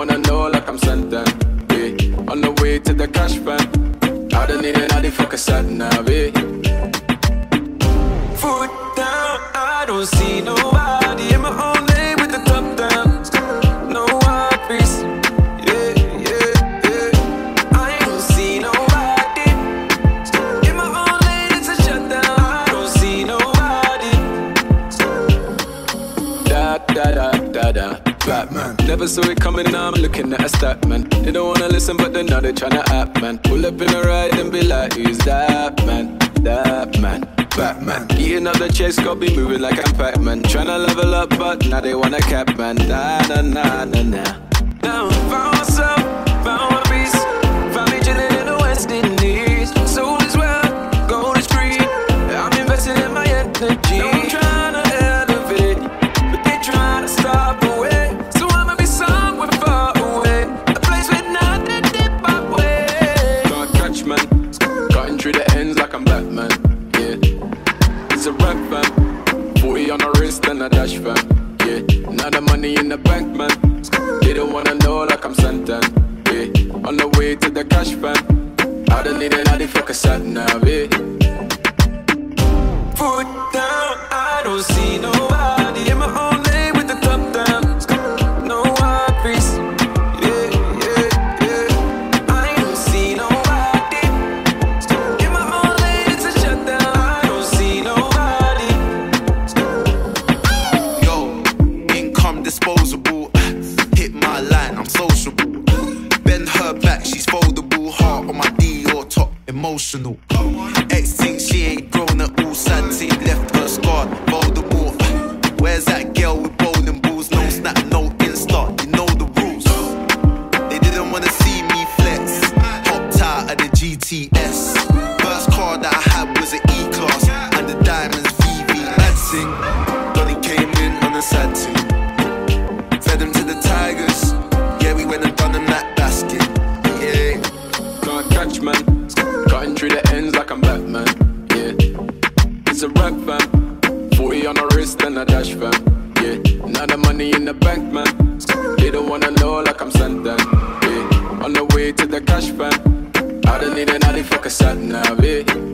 wanna know like I'm sent them. Yeah. On the way to the cash van. I don't need it, I did fuck a sat nav. Foot down, I don't see nobody in my own lane with the top down. No office. Yeah, yeah, yeah. I ain't gon' see nobody in my own lane, it's a shutdown. I don't see nobody. Da da da da da. Batman. Never saw it coming, now I'm looking at a stat, man. They don't wanna listen, but they know they tryna act, man. Pull up in a ride and be like, who's that, man? That man, Batman. Eating up the chase, got be moving like I'm Pac-Man. Tryna level up, but now they wanna cap, man. Na na na na na. Now I found myself, found my peace. Found me chilling in the West Indies. Soul is well, gold is free. I'm investing in my energy. No, I'm tryna elevate, but they tryna stop away. Through the ends like I'm Batman, yeah. It's a rap fam, 40 on the wrist and a dash fam, yeah. Now the money in the bank, man. They don't wanna know like I'm Santan, yeah. On the way to the cash fam. I don't need it, I did fuck a sat nav, yeah. Foot down, I don't see nobody in my own lane with the top down. No office. Disposable, hit my line, I'm sociable. Bend her back, she's foldable. Heart on my D or top, emotional. Ex thinks she ain't grown at all. Sad team left her scarred, Voldemort. Where's that girl with bowling balls? No snap, no Insta, you know the rules. They didn't wanna see me flex. Hopped out of the GTS. First car that I had was an E-Class, and the diamonds VV. Mad sing, Donnie came in on a sad team. Fed them to the Tigers. Yeah, we went and done them that basket. Yeah. Can't catch, man. Cutting through the ends like I'm Batman. Yeah. It's a rap fam. 40 on the wrist and a dash fam. Yeah. Now the money in the bank, man. They don't wanna know like I'm Santan. Yeah. On the way to the cash fam. I don't need it, I did fuck a sat nav. Yeah.